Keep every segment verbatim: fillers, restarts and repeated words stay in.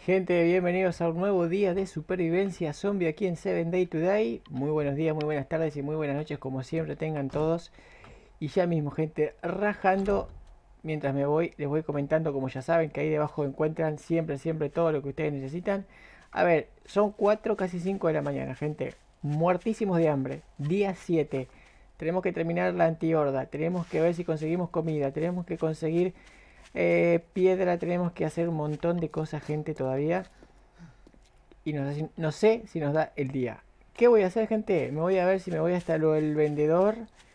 Gente, bienvenidos a un nuevo día de supervivencia zombie aquí en Seven Day Today. Muy buenos días, muy buenas tardes y muy buenas noches como siempre tengan todos. Y ya mismo, gente, rajando. Mientras me voy, les voy comentando, como ya saben, que ahí debajo encuentran siempre, siempre todo lo que ustedes necesitan. A ver, son cuatro, casi cinco de la mañana, gente. Muertísimos de hambre. Día siete. Tenemos que terminar la antihorda. Tenemos que ver si conseguimos comida. Tenemos que conseguir eh, piedra. Tenemos que hacer un montón de cosas, gente, todavía. Y no sé, si, no sé si nos da el día. ¿Qué voy a hacer, gente? Me voy a ver si me voy hasta lo del vendedor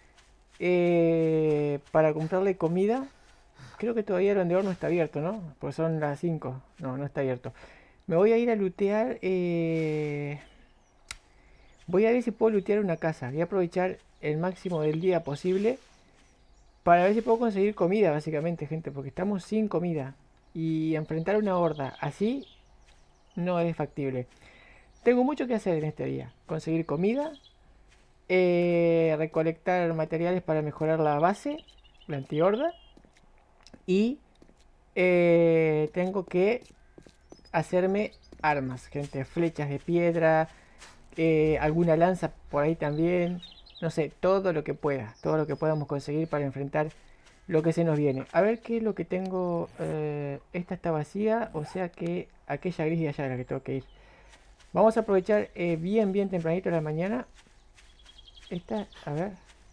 eh, para comprarle comida. Creo que todavía el vendedor no está abierto, ¿no? Pues son las cinco. No, no está abierto. Me voy a ir a lootear. Eh... Voy a ver si puedo lootear una casa. Voy a aprovechar el máximo del día posible para ver si puedo conseguir comida, básicamente, gente. Porque estamos sin comida. Y enfrentar una horda así no es factible. Tengo mucho que hacer en este día. Conseguir comida. Eh, recolectar materiales para mejorar la base. La antihorda. Y eh, tengo que hacerme armas, gente. Flechas de piedra, eh, alguna lanza por ahí también. No sé, todo lo que pueda. Todo lo que podamos conseguir para enfrentar lo que se nos viene. A ver qué es lo que tengo. Eh, esta está vacía, o sea que aquella gris de allá es la que tengo que ir. Vamos a aprovechar eh, bien, bien tempranito de la mañana. Esta, a ver.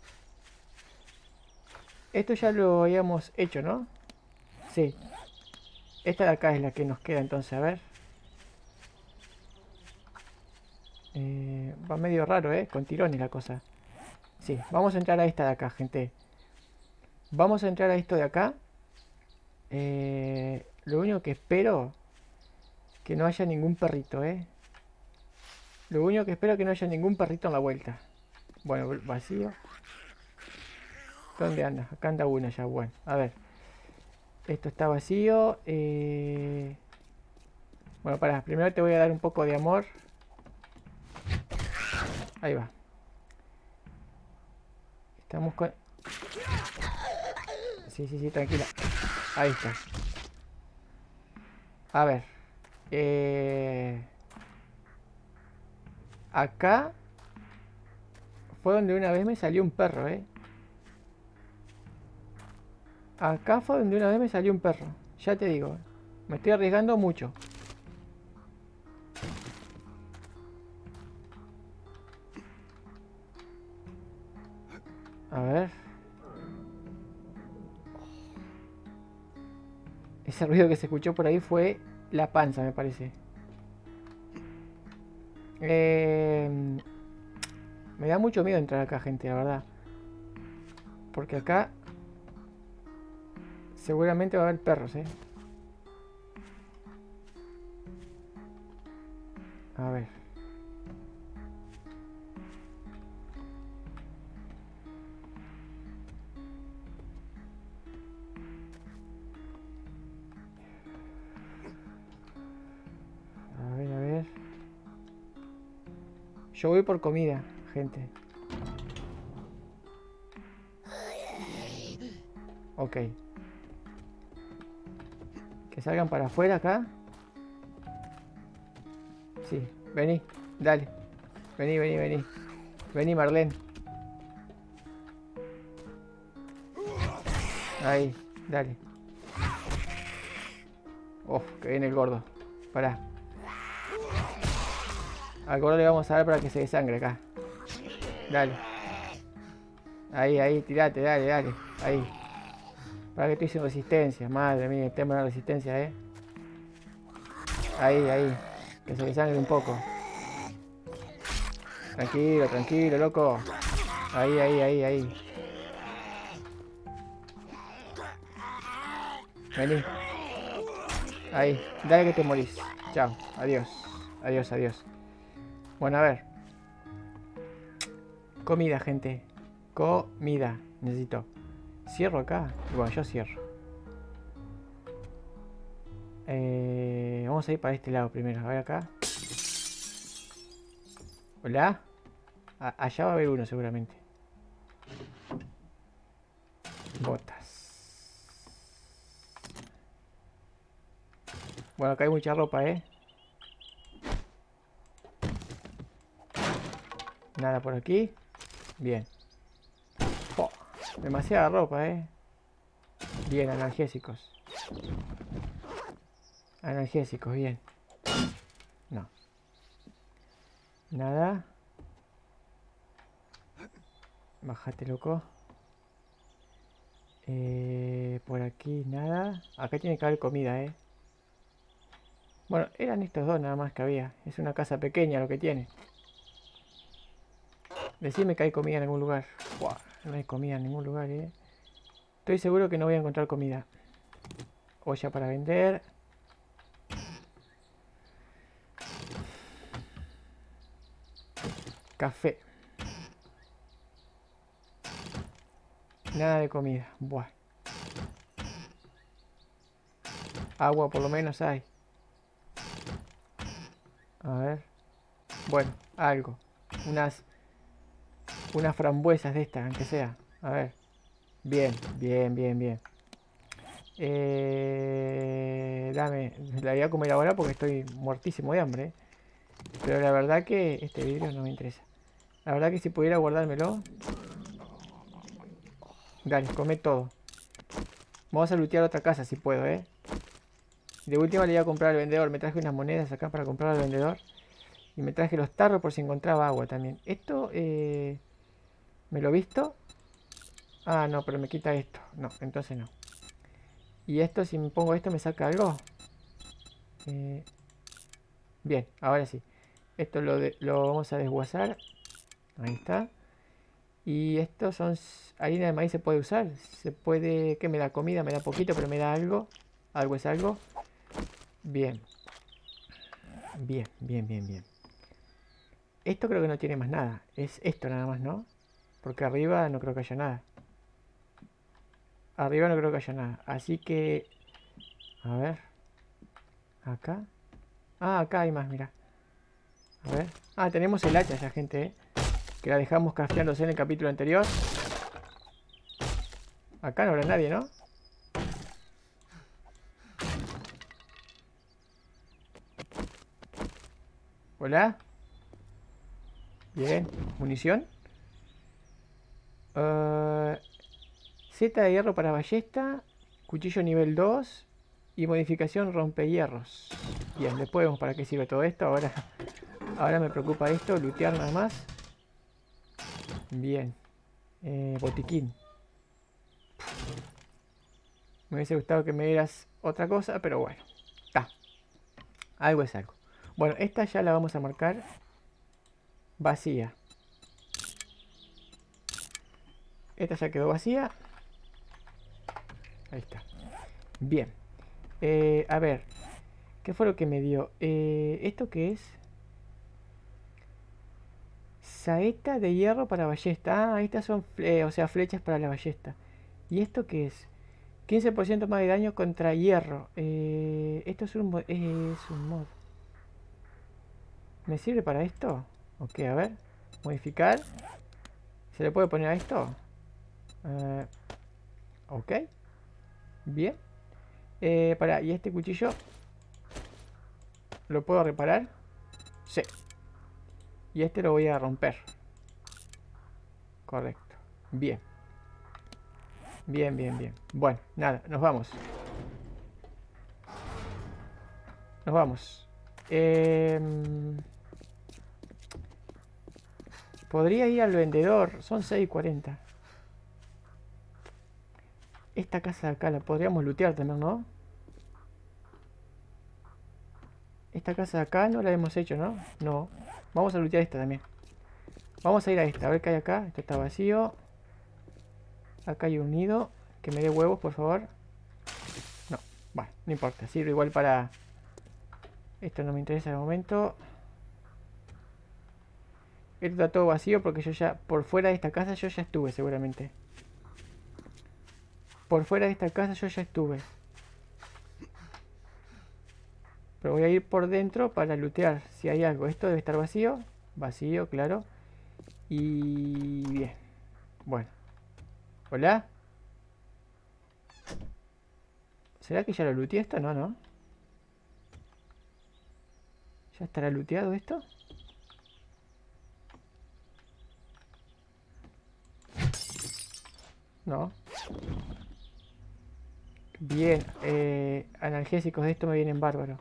Esto ya lo habíamos hecho, ¿no? Sí. Esta de acá es la que nos queda entonces, a ver. Eh, va medio raro, ¿eh? Con tirones la cosa. Sí, vamos a entrar a esta de acá, gente. Vamos a entrar a esto de acá. Eh, lo único que espero que no haya ningún perrito, ¿eh? Lo único que espero que no haya ningún perrito en la vuelta. Bueno, vacío. ¿Dónde anda? Acá anda una ya, bueno. A ver. Esto está vacío. Eh... Bueno, para, primero te voy a dar un poco de amor. Ahí va. Estamos con... Sí, sí, sí, tranquila. Ahí está. A ver. Eh... Acá fue donde una vez me salió un perro, ¿eh? Acá fue donde una vez me salió un perro. Ya te digo. Me estoy arriesgando mucho. A ver. Ese ruido que se escuchó por ahí fue la panza, me parece. Eh, me da mucho miedo entrar acá, gente, la verdad. Porque acá seguramente va a haber perros, ¿eh? A ver. A ver, a ver. Yo voy por comida, gente. Ok. Que salgan para afuera acá. Sí, vení, dale. Vení, vení, vení. Vení, Marlene. Ahí, dale. Uf, que viene el gordo. Pará. Al gordo le vamos a dar para que se desangre acá. Dale. Ahí, ahí, tirate, dale, dale. Ahí. Para que estoy sin resistencia. Madre mía, el tema de la resistencia, eh. Ahí, ahí. Que se desangre un poco. Tranquilo, tranquilo, loco. Ahí, ahí, ahí, ahí. Vení. Ahí. Dale que te morís. Chao. Adiós. Adiós, adiós. Bueno, a ver. Comida, gente. Comida. Necesito. Cierro acá. Bueno, yo cierro. Eh, vamos a ir para este lado primero. A ver acá. Hola. A allá va a haber uno seguramente. Botas. Bueno, acá hay mucha ropa, ¿eh? Nada por aquí. Bien. Oh, demasiada ropa, ¿eh? Bien, analgésicos. Analgésicos, bien. No. Nada. Bájate, loco. Eh, por aquí nada. Acá tiene que haber comida, ¿eh? Bueno, eran estos dos nada más que había. Es una casa pequeña lo que tiene. Decime que hay comida en algún lugar. Buah, no hay comida en ningún lugar, ¿eh? Estoy seguro que no voy a encontrar comida. Olla para vender. Café. Nada de comida. Buah. Agua por lo menos hay. A ver. Bueno, algo. Unas... Unas frambuesas de estas, aunque sea. A ver. Bien, bien, bien, bien. Eh, dame. La voy a comer ahora porque estoy muertísimo de hambre, ¿eh? Pero la verdad que este vidrio no me interesa. La verdad que si pudiera guardármelo. Dale, come todo. Vamos a lootear otra casa si puedo, ¿eh? De última le iba a comprar al vendedor. Me traje unas monedas acá para comprar al vendedor. Y me traje los tarros por si encontraba agua también. Esto, eh... ¿me lo he visto? Ah, no, pero me quita esto. No, entonces no. Y esto, si me pongo esto, ¿me saca algo? Eh... Bien, ahora sí. Esto lo, de, lo vamos a desguazar. Ahí está. Y estos son... harina de maíz se puede usar. Se puede... ¿Qué me da? Comida, me da poquito, pero me da algo. Algo es algo. Bien. Bien, bien, bien, bien. Esto creo que no tiene más nada. Es esto nada más, ¿no? Porque arriba no creo que haya nada. Arriba no creo que haya nada. Así que... A ver. Acá. Ah, acá hay más, mira. A ver. Ah, tenemos el hacha ya, gente, ¿eh? Que la dejamos crafteándose en el capítulo anterior. Acá no habrá nadie, ¿no? Hola. Bien. ¿Munición? Uh, Z de hierro para ballesta. Cuchillo nivel dos. Y modificación rompehierros. Bien, después vemos para qué sirve todo esto. Ahora, ahora me preocupa esto. Lootear nada más. Bien. Eh, botiquín. Me hubiese gustado que me dieras otra cosa, pero bueno. Está. Algo es algo. Bueno, esta ya la vamos a marcar vacía. Esta ya quedó vacía. Ahí está. Bien. Eh, a ver. ¿Qué fue lo que me dio? Eh, ¿Esto qué es? Saeta de hierro para ballesta. Ah, estas son, eh, o sea, flechas para la ballesta. ¿Y esto qué es? quince por ciento más de daño contra hierro. Eh, esto es un, eh, es un mod. ¿Me sirve para esto? Ok, a ver. Modificar. ¿Se le puede poner a esto? Uh, ok. Bien. Eh, para, ¿y este cuchillo? ¿Lo puedo reparar? Sí. Y este lo voy a romper. Correcto. Bien. Bien, bien, bien. Bueno, nada, nos vamos. Nos vamos. Eh, podría ir al vendedor. Son seis y cuarenta. Esta casa de acá la podríamos lootear también, ¿no? Esta casa de acá no la hemos hecho, ¿no? No. Vamos a lootear esta también. Vamos a ir a esta, a ver qué hay acá. Esto está vacío. Acá hay un nido. Que me dé huevos, por favor. No, bueno, no importa. Sirve igual para... Esto no me interesa de momento. Esto está todo vacío porque yo ya... Por fuera de esta casa yo ya estuve seguramente. Por fuera de esta casa yo ya estuve. Pero voy a ir por dentro para lootear si hay algo. Esto debe estar vacío. Vacío, claro. Y... bien. Bueno. ¿Hola? ¿Será que ya lo looteé esto? No, no. ¿Ya estará looteado esto? No. Bien, eh, analgésicos de esto me vienen bárbaros.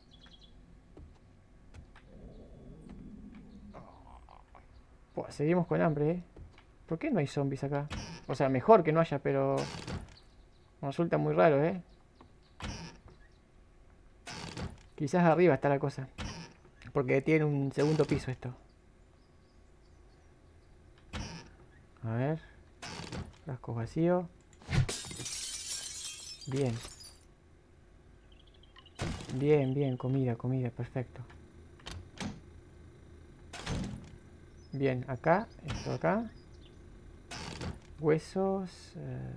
Pues seguimos con hambre, ¿eh? ¿Por qué no hay zombies acá? O sea, mejor que no haya, pero... me resulta muy raro, ¿eh? Quizás arriba está la cosa. Porque tiene un segundo piso esto. A ver. Frascos vacíos. Bien. Bien, bien, comida, comida, perfecto. Bien, acá, esto acá. Huesos. Eh...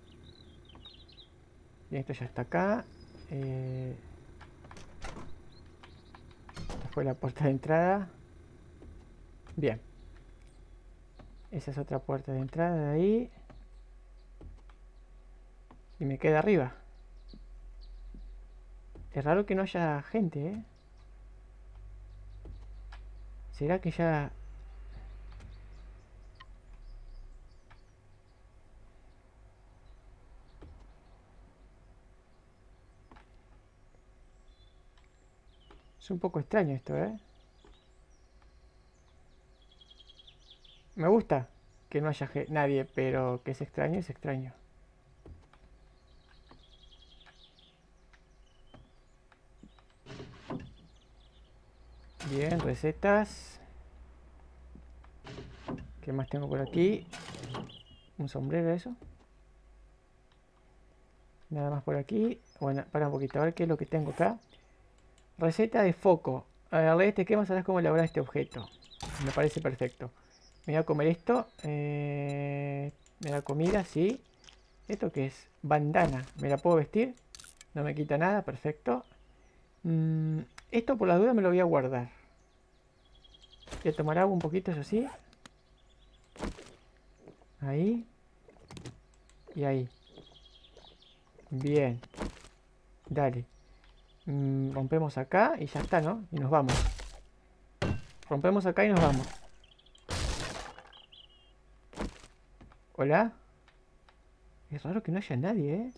Bien, esto ya está acá. Eh... Esta fue la puerta de entrada. Bien. Esa es otra puerta de entrada de ahí. Y me queda arriba. Es raro que no haya gente, ¿eh? ¿Será que ya...? Es un poco extraño esto, ¿eh? Me gusta que no haya nadie, pero que es extraño, es extraño. Bien, recetas. ¿Qué más tengo por aquí? Un sombrero, eso. Nada más por aquí. Bueno, para un poquito, a ver qué es lo que tengo acá. Receta de foco. A ver, este esquema sabrás cómo elaborar este objeto. Me parece perfecto. Me voy a comer esto. Eh, me da comida, sí. ¿Esto qué es? Bandana. ¿Me la puedo vestir? No me quita nada, perfecto. Mm, esto por la duda me lo voy a guardar. Voy a tomar agua un poquito, eso sí. Ahí. Y ahí. Bien. Dale. Mm, rompemos acá y ya está, ¿no? Y nos vamos. Rompemos acá y nos vamos. ¿Hola? Es raro que no haya nadie, ¿eh?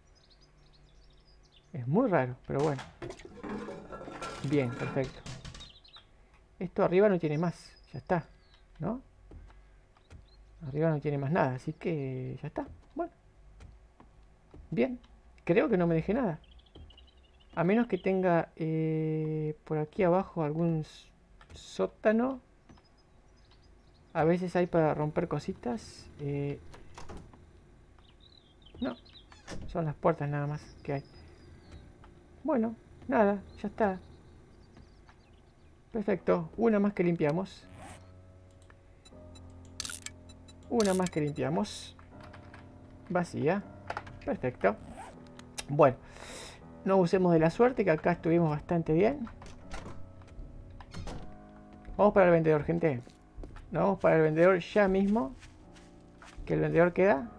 Es muy raro, pero bueno. Bien, perfecto. Esto arriba no tiene más. Ya está, ¿no? Arriba no tiene más nada, así que ya está. Bueno. Bien. Creo que no me dejé nada. A menos que tenga eh, por aquí abajo algún sótano. A veces hay para romper cositas. Eh, no. Son las puertas nada más que hay. Bueno, nada, ya está. Perfecto. Una más que limpiamos. Una más que limpiamos. Vacía. Perfecto. Bueno. No usemos de la suerte, que acá estuvimos bastante bien. Vamos para el vendedor, gente. Nos vamos para el vendedor ya mismo. Que el vendedor queda.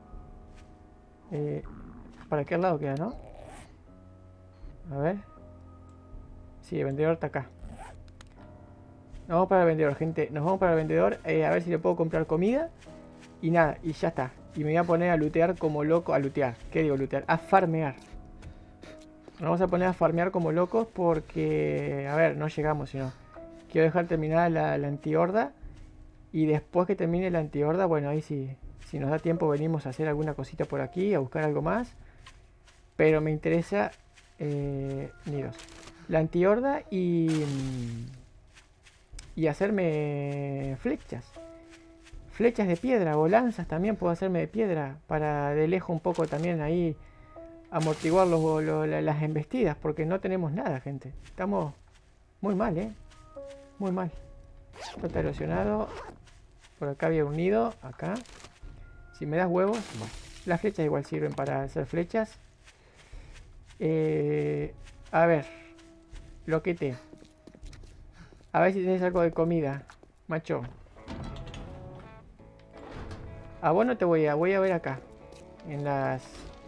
Eh, ¿Para qué lado queda, no? A ver. Sí, el vendedor está acá. Nos vamos para el vendedor, gente. Nos vamos para el vendedor. Eh, a ver si le puedo comprar comida. Y nada, y ya está. Y me voy a poner a lootear como loco. A lootear. ¿Qué digo lootear? A farmear. Nos vamos a poner a farmear como locos porque... A ver, no llegamos, sino... Quiero dejar terminada la, la antihorda. Y después que termine la antihorda, bueno, ahí sí... Si nos da tiempo venimos a hacer alguna cosita por aquí, a buscar algo más. Pero me interesa... Eh, nidos. La antihorda y... Y hacerme flechas. Flechas de piedra o lanzas también puedo hacerme de piedra. Para de lejos un poco también ahí... amortiguar los, los, las embestidas, porque no tenemos nada, gente. Estamos muy mal, ¿eh? Muy mal. Esto está erosionado. Por acá había un nido, acá. Si me das huevos, bueno. Las flechas igual sirven para hacer flechas. Eh, a ver. Loquete. A ver si tenés algo de comida, macho. A vos no te voy a... Voy a ver acá. En las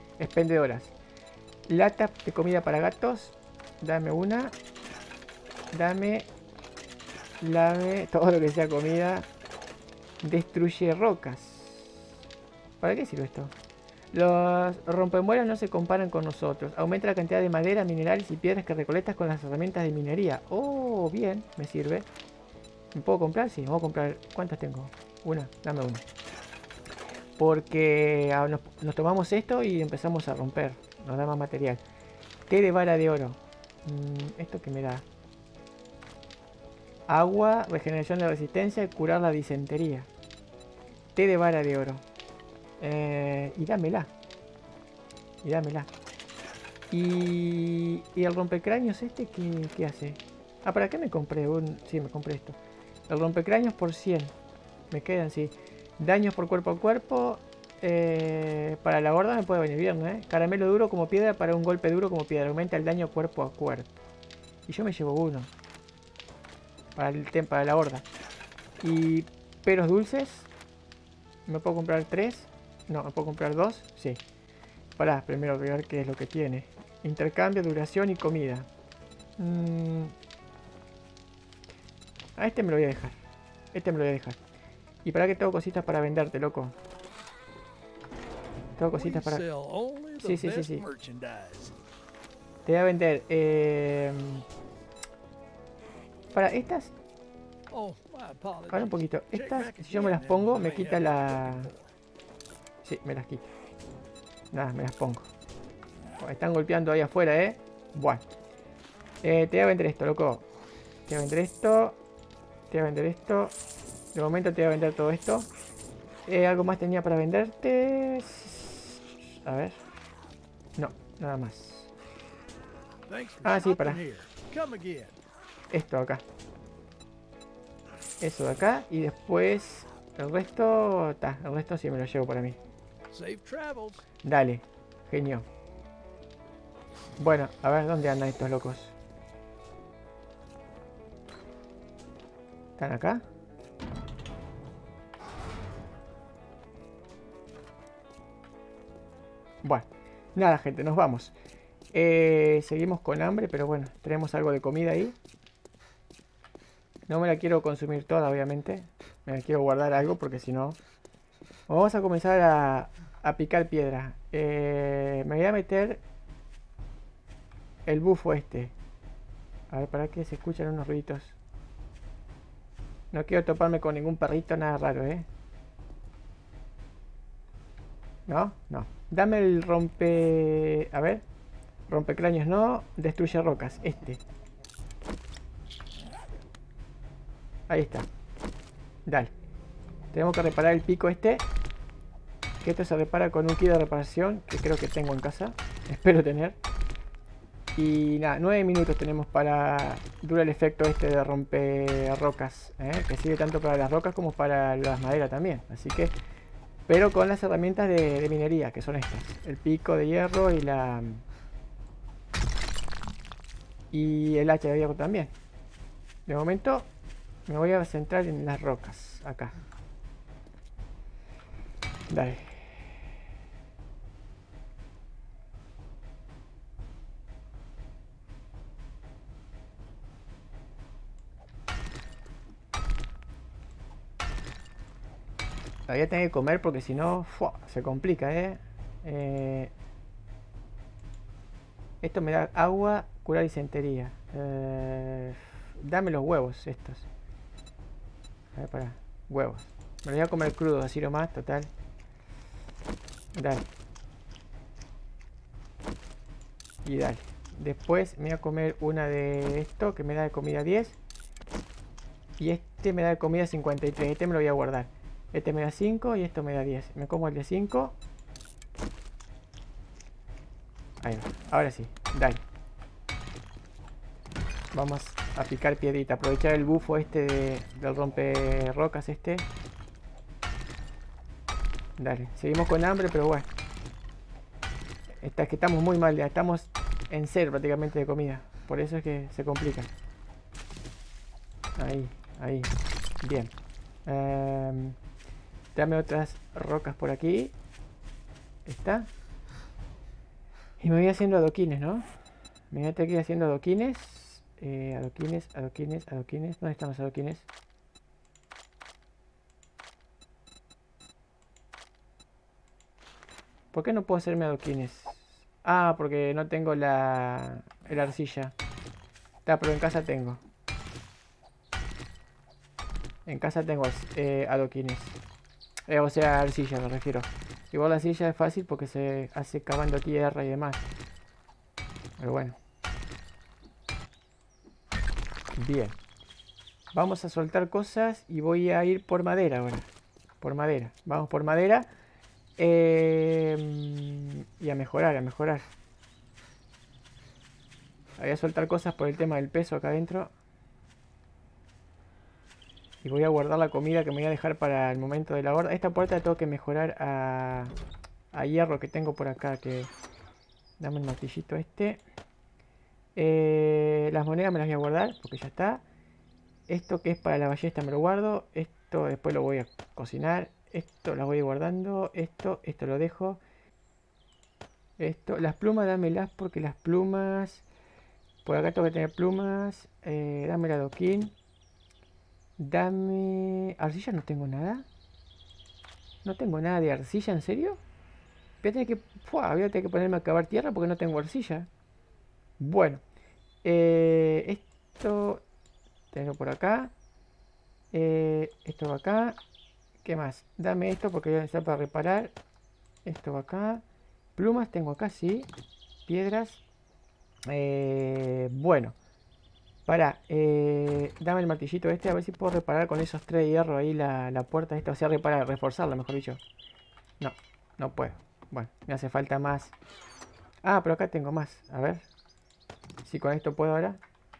expendedoras. Lata de comida para gatos. Dame una. dame, dame todo lo que sea comida. Destruye rocas. ¿Para qué sirve esto? Los rompemuelas no se comparan con nosotros. Aumenta la cantidad de madera, minerales y piedras que recolectas con las herramientas de minería. Oh, bien, me sirve. ¿Me puedo comprar? Sí, me voy a comprar. ¿Cuántas tengo? Una, dame una. Porque ah, nos, nos tomamos esto y empezamos a romper. Nos da más material. Té de vara de oro. Mm, ¿Esto qué me da? Agua, regeneración de resistencia y curar la disentería. Té de vara de oro. Eh, y dámela. Y dámela. Y, y el rompecráneos este, ¿qué, ¿qué hace? Ah, ¿para qué me compré? Un, sí, me compré esto. El rompecráneos por cien. Me quedan, sí. Daños por cuerpo a cuerpo. Eh, para la horda me puede venir bien, ¿eh? Caramelo duro como piedra para un golpe duro como piedra. Aumenta el daño cuerpo a cuerpo. Y yo me llevo uno. Para, el, para la horda. Y peros dulces. ¿Me puedo comprar tres? No, ¿me puedo comprar dos? Sí. Pará, primero voy a ver qué es lo que tiene. Intercambio, duración y comida. Mm. A este me lo voy a dejar. Este me lo voy a dejar. Y para que tengo cositas para venderte, loco. Tengo cositas para... Sí, sí, sí, sí. Te voy a vender... Eh... Para estas... Ahora un poquito. Estas, si yo me las pongo, me quita la... Sí, me las quita. Nada, me las pongo. Están golpeando ahí afuera, ¿eh? Bueno. Eh, te voy a vender esto, loco. Te voy a vender esto. Te voy a vender esto. De momento te voy a vender todo esto. Eh, ¿Algo más tenía para venderte? A ver. No, nada más. Ah, sí, para. Esto acá. Eso de acá. Y después el resto... Ta, el resto sí me lo llevo para mí. Dale, genio. Bueno, a ver dónde andan estos locos. ¿Están acá? Bueno, nada gente, nos vamos. Eh, seguimos con hambre, pero bueno, tenemos algo de comida ahí. No me la quiero consumir toda, obviamente. Me la quiero guardar algo porque si no... Vamos a comenzar a, a picar piedra. Eh, me voy a meter el bufo este. A ver, para que se escuchan unos ruiditos. No quiero toparme con ningún perrito, nada raro, ¿eh? No, no. Dame el rompe... A ver. Rompecráneos no. Destruye rocas. Este. Ahí está. Dale. Tenemos que reparar el pico este. Que esto se repara con un kit de reparación. Que creo que tengo en casa. Espero tener. Y nada, nueve minutos tenemos para... Dura el efecto este de romper rocas. ¿eh? Que sirve tanto para las rocas como para las maderas también. Así que... Pero con las herramientas de, de minería, que son estas. El pico de hierro y la... Y el hacha de hierro también. De momento me voy a centrar en las rocas. Acá. Dale. La voy a tener que comer porque si no se complica, ¿eh? ¿eh? Esto me da agua, curar disentería. Eh, dame los huevos estos. A ver, para. Huevos. Me los voy a comer crudos, así nomás, total. Dale. Y dale. Después me voy a comer una de esto que me da de comida diez. Y este me da de comida cincuenta y tres. Este me lo voy a guardar. Este me da cinco y esto me da diez. Me como el de cinco. Ahí va. Ahora sí. Dale. Vamos a picar piedrita. Aprovechar el bufo este de, del rompe rocas este. Dale. Seguimos con hambre, pero bueno. Esta, es que estamos muy mal ya. Estamos en cero prácticamente de comida. Por eso es que se complica. Ahí. Ahí. Bien. Um, Dame otras rocas por aquí. Está. Y me voy haciendo adoquines, ¿no? Me voy a tener que ir haciendo adoquines. Eh, adoquines, adoquines, adoquines. ¿Dónde están los adoquines? ¿Por qué no puedo hacerme adoquines? Ah, porque no tengo la, la arcilla. Está, pero en casa tengo. En casa tengo eh, adoquines. Eh, o sea, arcilla me refiero. Igual la arcilla es fácil porque se hace cavando tierra y demás. Pero bueno. Bien. Vamos a soltar cosas y voy a ir por madera ahora. Por madera. Vamos por madera. Eh, y a mejorar, a mejorar. Voy a soltar cosas por el tema del peso acá adentro. Y voy a guardar la comida que me voy a dejar para el momento de la horda. Esta puerta tengo que mejorar a, a hierro que tengo por acá. Que dame el martillito este. Eh, las monedas me las voy a guardar porque ya está. Esto que es para la ballesta me lo guardo. Esto después lo voy a cocinar. Esto lo voy guardando. Esto, esto lo dejo. Esto, las plumas dámelas porque las plumas... Por acá tengo que tener plumas. Eh, dame la adoquín. Dame... ¿Arcilla no tengo nada? ¿No tengo nada de arcilla? ¿En serio? Voy a tener que... ¡Fua! Voy a tener que ponerme a cavar tierra porque no tengo arcilla. Bueno. Eh, esto... Tengo por acá. Eh, esto va acá. ¿Qué más? Dame esto porque voy a necesitar para reparar. Esto va acá. Plumas tengo acá, sí. Piedras. Eh, bueno. Para, eh, dame el martillito este, a ver si puedo reparar con esos tres de hierro ahí la, la puerta esta. O sea, reparar, reforzarla, mejor dicho. No, no puedo. Bueno, me hace falta más. Ah, pero acá tengo más. A ver. Si con esto puedo ahora.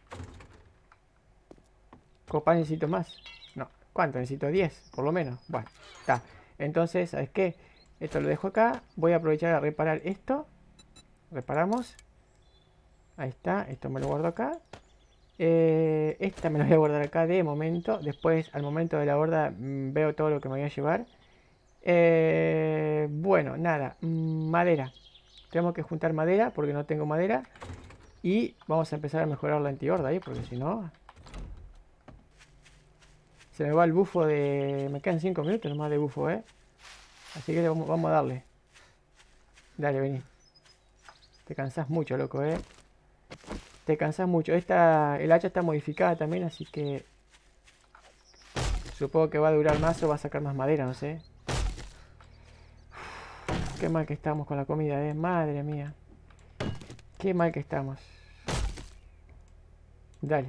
Copa, necesito más. No, ¿cuánto? Necesito diez, por lo menos. Bueno, está. Entonces, ¿sabes qué? Esto lo dejo acá. Voy a aprovechar a reparar esto. Reparamos. Ahí está. Esto me lo guardo acá. Eh, esta me la voy a guardar acá de momento. Después, al momento de la horda, mmm, veo todo lo que me voy a llevar. Eh, bueno, nada. Mmm, madera. Tengo que juntar madera porque no tengo madera. Y vamos a empezar a mejorar la antihorda ahí, porque si no... Se me va el bufo de... Me quedan cinco minutos nomás de bufo, ¿eh? Así que vamos, vamos a darle. Dale, vení. Te cansás mucho, loco, ¿eh? Te cansás mucho. Esta, el hacha está modificada también, así que... Supongo que va a durar más o va a sacar más madera, no sé. Uf, qué mal que estamos con la comida, ¿eh? Madre mía. Qué mal que estamos. Dale.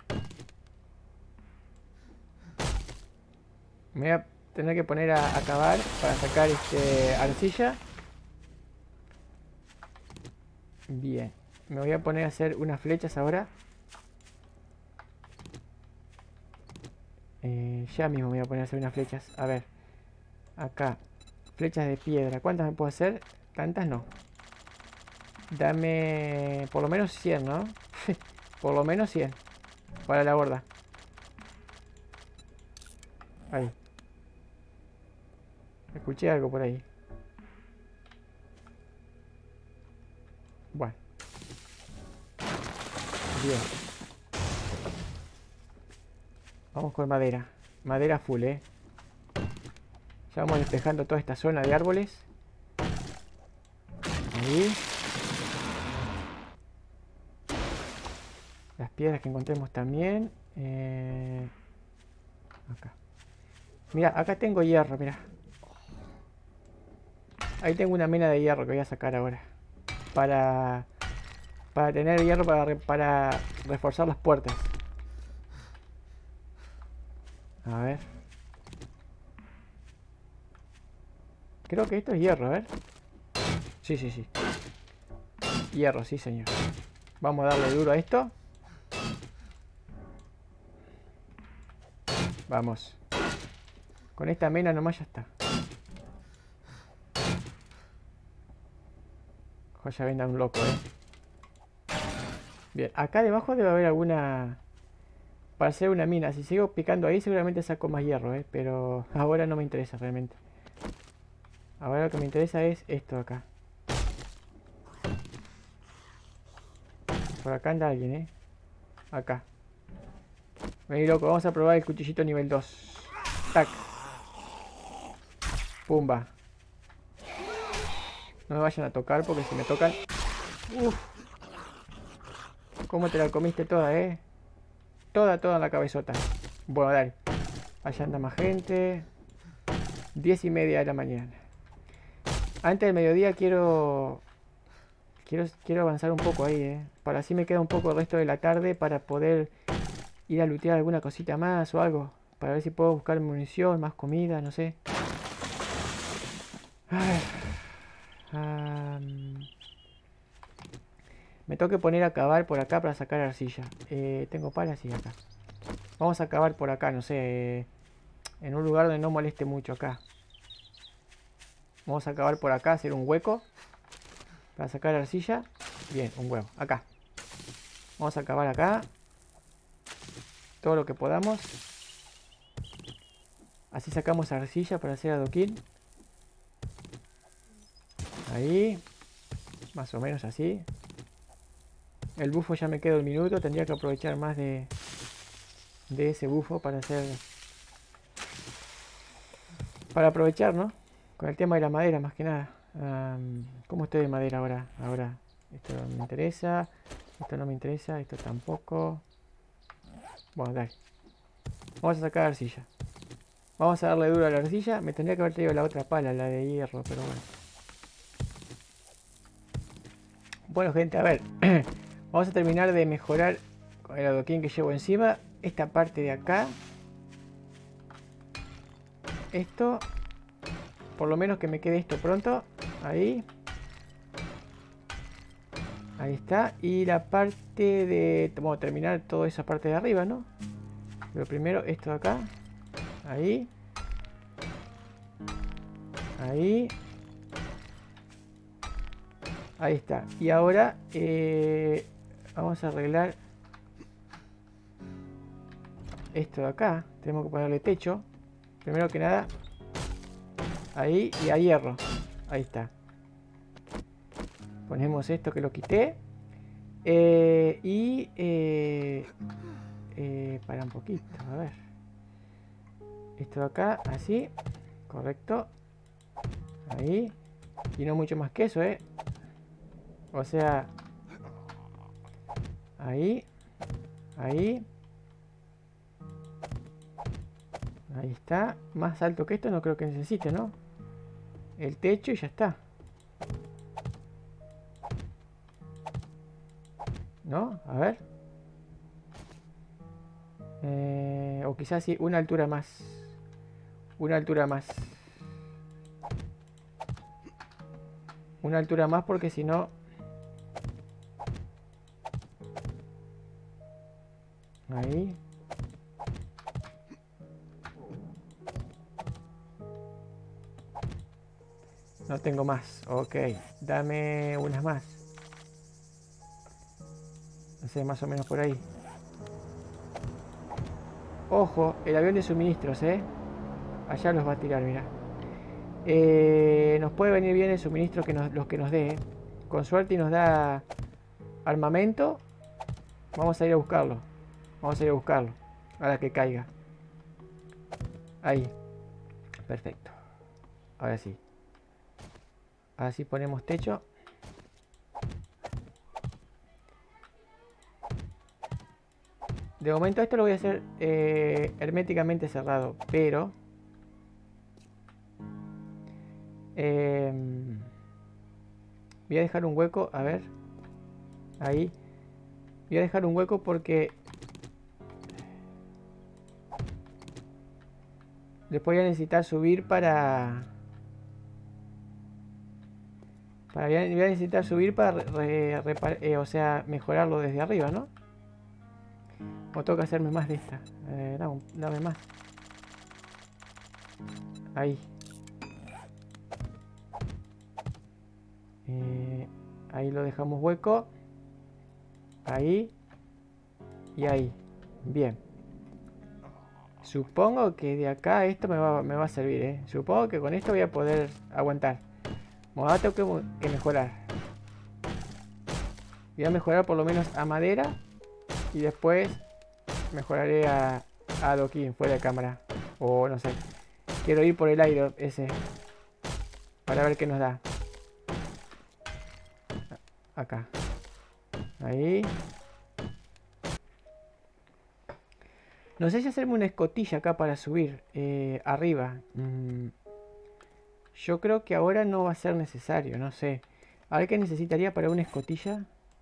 Me voy a tener que poner a, a cavar para sacar este arcilla. Bien. Me voy a poner a hacer unas flechas ahora. Eh, ya mismo me voy a poner a hacer unas flechas. A ver. Acá. Flechas de piedra. ¿Cuántas me puedo hacer? Tantas no. Dame por lo menos cien, ¿no? Por lo menos cien. Para la borda. Ahí. Escuché algo por ahí. Bueno. Bien. Vamos con madera. Madera full, eh. Ya vamos despejando toda esta zona de árboles. Ahí. Las piedras que encontremos también. Eh... Acá. Mira, acá tengo hierro, mira. Ahí tengo una mina de hierro que voy a sacar ahora. Para... Para tener hierro para, re, para reforzar las puertas. A ver. Creo que esto es hierro, a ver. Sí, sí, sí. Hierro, sí, señor. Vamos a darle duro a esto. Vamos. Con esta mena nomás ya está. Joya venda un loco, eh. Bien, acá debajo debe haber alguna... Para hacer una mina. Si sigo picando ahí seguramente saco más hierro, eh. Pero ahora no me interesa realmente. Ahora lo que me interesa es esto acá. Por acá anda alguien, eh. Acá. Vení, loco, vamos a probar el cuchillito nivel dos. Tac. Pumba. No me vayan a tocar porque si me tocan... Uf. ¿Cómo te la comiste toda, eh? Toda, toda en la cabezota. Bueno, dale. Allá anda más gente. Diez y media de la mañana. Antes del mediodía quiero... Quiero, quiero avanzar un poco ahí, eh. Para así me queda un poco el resto de la tarde para poder ir a lootear alguna cosita más o algo. Para ver si puedo buscar munición, más comida, no sé. Ay. Um, me tengo que poner a cavar por acá para sacar arcilla. Eh, tengo palas y acá. Vamos a cavar por acá, no sé. Eh, en un lugar donde no moleste mucho acá. Vamos a cavar por acá, hacer un hueco para sacar arcilla. Bien, un huevo. Acá. Vamos a cavar acá. Todo lo que podamos. Así sacamos arcilla para hacer adoquín. Ahí. Más o menos así. El bufo ya me queda un minuto. Tendría que aprovechar más de, de ese bufo para hacer... Para aprovechar, ¿no? Con el tema de la madera más que nada. Um, ¿Cómo estoy de madera ahora? Ahora. Esto no me interesa. Esto no me interesa. Esto tampoco. Bueno, dale. Vamos a sacar arcilla. Vamos a darle duro a la arcilla. Me tendría que haber traído la otra pala, la de hierro, pero bueno. Bueno, gente, a ver. Vamos a terminar de mejorar con el adoquín que llevo encima. Esta parte de acá. Esto. Por lo menos que me quede esto pronto. Ahí. Ahí está. Y la parte de... Vamos a terminar toda esa parte de arriba, ¿no? Pero primero esto de acá. Ahí. Ahí. Ahí está. Y ahora eh, vamos a arreglar esto de acá. Tenemos que ponerle techo. Primero que nada. Ahí y a hierro. Ahí está. Ponemos esto que lo quité. Eh, y... Eh, eh, para un poquito. A ver. Esto de acá. Así. Correcto. Ahí. Y no mucho más que eso, ¿eh? O sea... Ahí. Ahí. Ahí está. Más alto que esto no creo que necesite, ¿no? El techo y ya está. ¿No? A ver. Eh, o quizás sí, una altura más. Una altura más. Una altura más porque si no... Ahí. No tengo más. Ok. Dame unas más. No sé, más o menos por ahí. Ojo, el avión de suministros, ¿eh? Allá los va a tirar, mira. Eh, nos puede venir bien el suministro que nos, los que nos dé. ¿eh? Con suerte y nos da armamento. Vamos a ir a buscarlo. Vamos a ir a buscarlo. Ahora que caiga. Ahí. Perfecto. Ahora sí. Ahora sí ponemos techo. De momento esto lo voy a hacer eh, herméticamente cerrado. Pero... Eh, voy a dejar un hueco. A ver. Ahí. Voy a dejar un hueco porque... Después voy a necesitar subir para... para voy, a, voy a necesitar subir para... Re, repar, eh, o sea, mejorarlo desde arriba, ¿no? O tengo que hacerme más de esta. Eh, dame, dame más. Ahí. Eh, ahí lo dejamos hueco. Ahí. Y ahí. Bien. Supongo que de acá esto me va, me va a servir, ¿eh? Supongo que con esto voy a poder aguantar. Bueno, ahora tengo que, que mejorar. Voy a mejorar por lo menos a madera. Y después mejoraré a, a adoquín fuera de cámara. O no sé. Quiero ir por el aire ese. Para ver qué nos da. Acá. Ahí. No sé si hacerme una escotilla acá para subir. Eh, arriba. Mm. Yo creo que ahora no va a ser necesario. No sé. A ver qué necesitaría para una escotilla.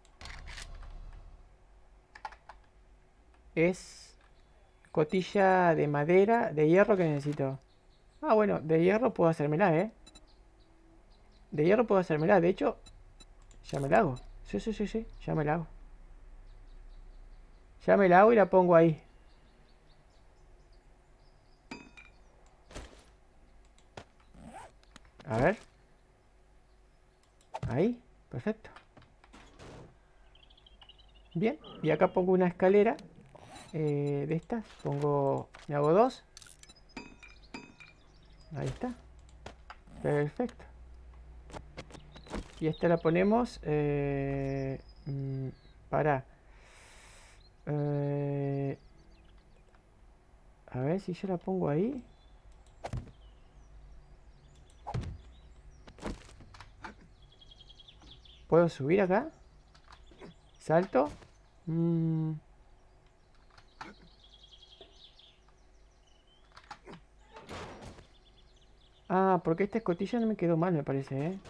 Es escotilla de madera, de hierro que necesito. Ah, bueno, de hierro puedo hacérmela, ¿eh? De hierro puedo hacérmela. De hecho, ya me la hago. Sí, sí, sí, sí. Ya me la hago. Ya me la hago y la pongo ahí. A ver. Ahí. Perfecto. Bien. Y acá pongo una escalera. Eh, de estas. Pongo... Me hago dos. Ahí está. Perfecto. Y esta la ponemos... Eh, mm, para... Eh, a ver si yo la pongo ahí. ¿Puedo subir acá? ¿Salto? Mm. Ah, porque esta escotilla no me quedó mal, me parece, ¿eh?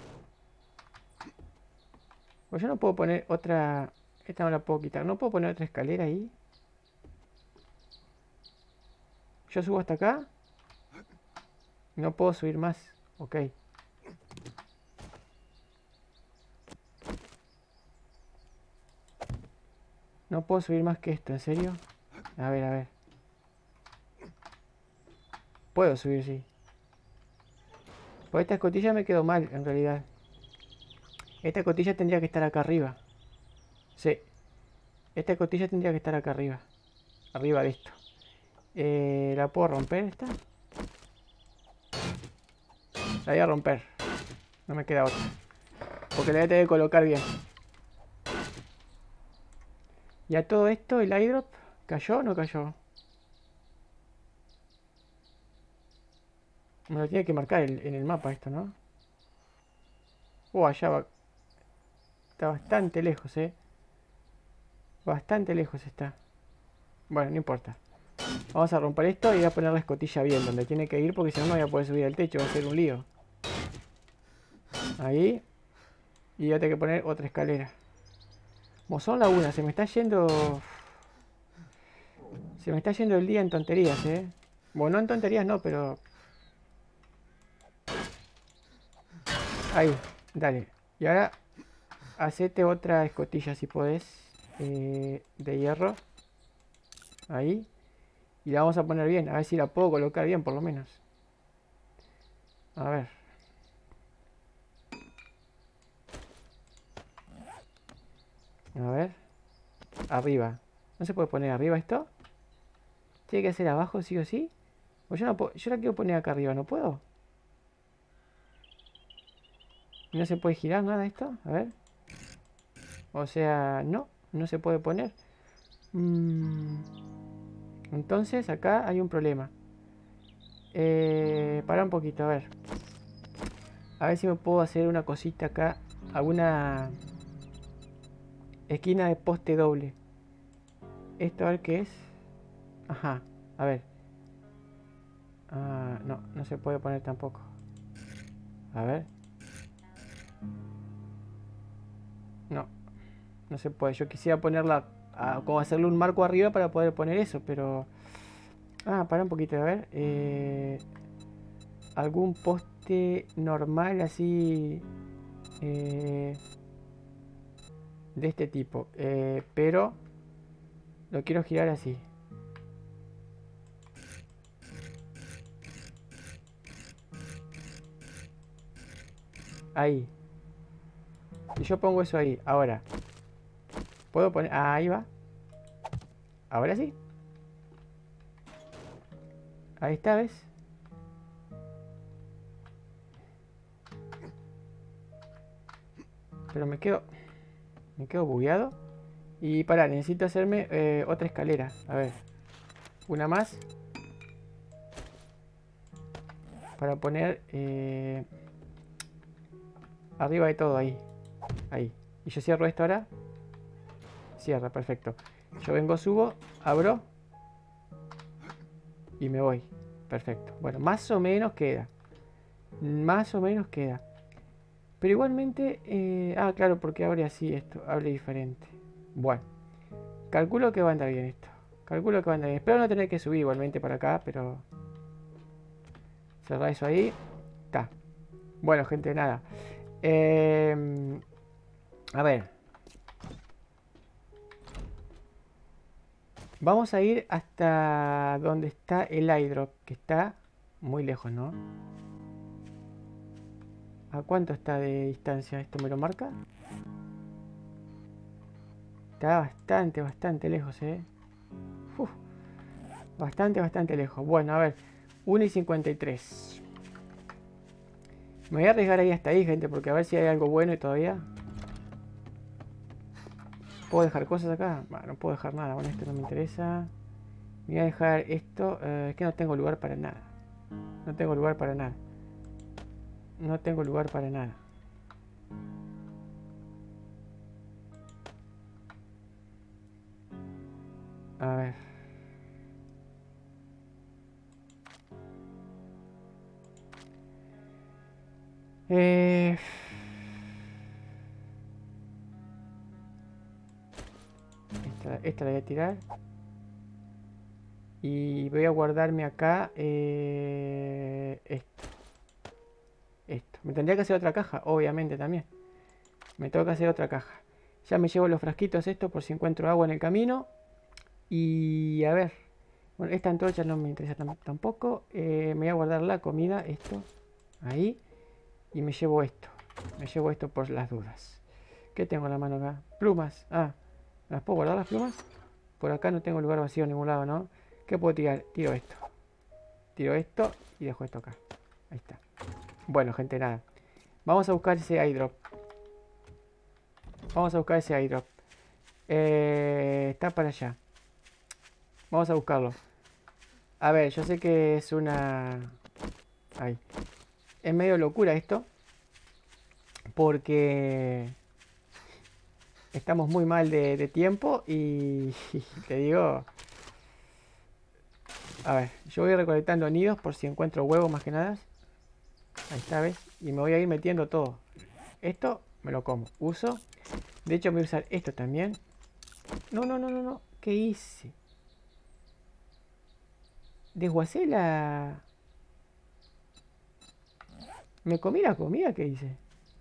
Pues yo no puedo poner otra... Esta no la puedo quitar. ¿No puedo poner otra escalera ahí? Yo subo hasta acá. No puedo subir más. Ok. No puedo subir más que esto, ¿en serio? A ver, a ver. Puedo subir, sí. Pues esta escotilla me quedó mal, en realidad. Esta escotilla tendría que estar acá arriba. Sí. Esta escotilla tendría que estar acá arriba. Arriba de esto. Eh, ¿La puedo romper esta? La voy a romper. No me queda otra. Porque la voy a tener que colocar bien. Y a todo esto, el airdrop, ¿cayó o no cayó? Me lo tiene que marcar el- en el mapa esto, ¿no? Oh, allá va. Está bastante lejos, ¿eh? Bastante lejos está. Bueno, no importa. Vamos a romper esto y voy a poner la escotilla bien donde tiene que ir porque si no no voy a poder subir al techo, va a ser un lío. Ahí. Y voy a tener que poner otra escalera. Como son la una, se me está yendo... Se me está yendo el día en tonterías, ¿eh? Bueno, no en tonterías no, pero... Ahí, dale. Y ahora, hacete otra escotilla si podés. Eh, de hierro. Ahí. Y la vamos a poner bien. A ver si la puedo colocar bien, por lo menos. A ver. A ver. Arriba. ¿No se puede poner arriba esto? ¿Tiene que ser abajo sí o sí? Pues yo no puedo. Yo la quiero poner acá arriba, ¿no puedo? ¿No se puede girar nada esto? A ver. O sea, no. No se puede poner. Mm, entonces acá hay un problema. Eh, para un poquito, a ver. A ver si me puedo hacer una cosita acá. Alguna esquina de poste doble. Esto a ver qué es. Ajá, a ver. Ah, no, no se puede poner tampoco. A ver. No, no se puede. Yo quisiera ponerla, ah, como hacerle un marco arriba para poder poner eso, pero... Ah, para un poquito, a ver. Eh, algún poste normal así... Eh, de este tipo. Eh, pero... Lo quiero girar así. Ahí. Y yo pongo eso ahí. Ahora. Puedo poner... Ah, ahí va. Ahora sí. Ahí está, ¿ves? Pero me quedo... Me quedo bugueado. Y pará, necesito hacerme eh, otra escalera. A ver. Una más. Para poner eh, arriba de todo, ahí. Ahí. Y yo cierro esto ahora. Cierra, perfecto. Yo vengo, subo, abro. Y me voy. Perfecto. Bueno, más o menos queda. Más o menos queda. Pero igualmente... Eh, ah, claro, porque abre así esto. Abre diferente. Bueno. Calculo que va a andar bien esto. Calculo que va a andar bien. Espero no tener que subir igualmente para acá, pero... Cerrar eso ahí. Está. Bueno, gente, nada. Eh, a ver. Vamos a ir hasta donde está el airdrop, que está muy lejos, ¿no? ¿A cuánto está de distancia? ¿Esto me lo marca? Está bastante, bastante lejos, ¿eh? Uf, bastante, bastante lejos. Bueno, a ver. uno y cincuenta y tres. Me voy a arriesgar ahí hasta ahí, gente, porque a ver si hay algo bueno y todavía... ¿Puedo dejar cosas acá? Bueno, no puedo dejar nada. Bueno, esto no me interesa. Me voy a dejar esto. Eh, es que no tengo lugar para nada. No tengo lugar para nada. No tengo lugar para nada. A ver. Eh... Esta, esta la voy a tirar. Y voy a guardarme acá eh, esto. Esto. Me tendría que hacer otra caja, obviamente también. Me tengo que hacer otra caja. Ya me llevo los frasquitos estos por si encuentro agua en el camino. Y a ver. Bueno, esta antorcha no me interesa tampoco. Eh, me voy a guardar la comida, esto. Ahí. Y me llevo esto. Me llevo esto por las dudas. ¿Qué tengo en la mano acá? Plumas. Ah, ¿las puedo guardar las plumas? Por acá no tengo lugar vacío en ningún lado, ¿no? ¿Qué puedo tirar? Tiro esto. Tiro esto y dejo esto acá. Ahí está. Bueno, gente, nada. Vamos a buscar ese airdrop. Vamos a buscar ese airdrop. Eh, está para allá. Vamos a buscarlo. A ver, yo sé que es una... Ahí. Es medio locura esto. Porque... Estamos muy mal de, de tiempo y, y te digo... A ver, yo voy recolectando nidos por si encuentro huevos más que nada. Ahí está, ¿ves? Y me voy a ir metiendo todo. Esto me lo como. Uso. De hecho, me voy a usar esto también. No, no, no, no, no. ¿Qué hice? Desguacé la... ¿Me comí la comida? ¿Qué hice?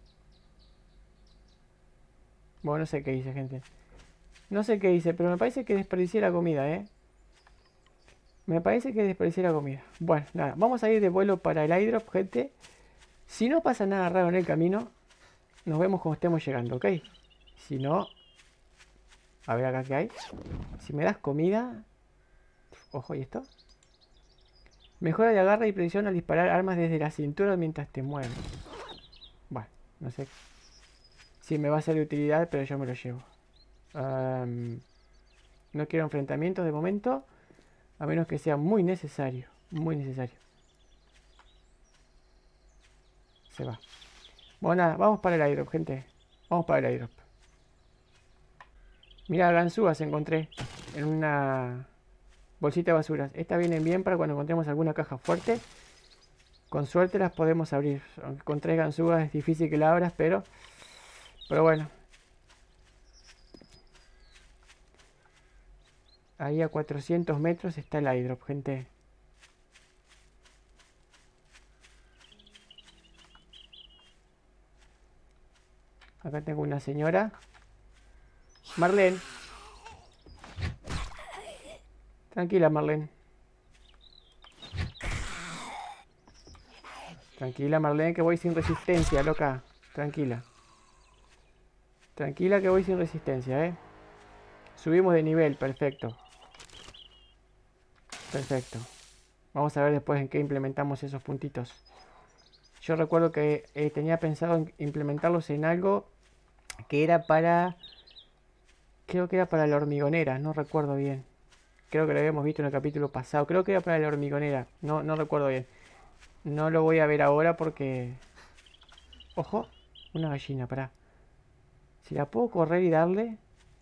Bueno, no sé qué hice, gente. No sé qué hice, pero me parece que desperdicié la comida, ¿eh? Me parece que desperdicié la comida. Bueno, nada. Vamos a ir de vuelo para el airdrop, gente. Si no pasa nada raro en el camino, nos vemos cuando estemos llegando, ¿ok? Si no... A ver acá qué hay. Si me das comida... Ojo, ¿y esto? Mejora de agarre y precisión al disparar armas desde la cintura mientras te mueves. Bueno, no sé si me va a ser de utilidad, pero yo me lo llevo. Um, no quiero enfrentamientos de momento, a menos que sea muy necesario. Muy necesario. Se va. Bueno, nada, vamos para el airdrop, gente. Vamos para el airdrop. Mira, ganzúas encontré en una bolsita de basuras. Estas vienen bien para cuando encontremos alguna caja fuerte. Con suerte las podemos abrir. Aunque con tres ganzúas es difícil que la abras, pero... Pero bueno. Ahí a cuatrocientos metros está el airdrop, gente. Acá tengo una señora. Marlene. Tranquila, Marlene. Tranquila, Marlene, que voy sin resistencia, loca. Tranquila. Tranquila que voy sin resistencia, ¿eh? Subimos de nivel, perfecto. Perfecto. Vamos a ver después en qué implementamos esos puntitos. Yo recuerdo que eh, tenía pensado en implementarlos en algo que era para... Creo que era para la hormigonera, no recuerdo bien. Creo que lo habíamos visto en el capítulo pasado. Creo que era para la hormigonera. No, no recuerdo bien. No lo voy a ver ahora porque... Ojo, una gallina, pará. Si la puedo correr y darle...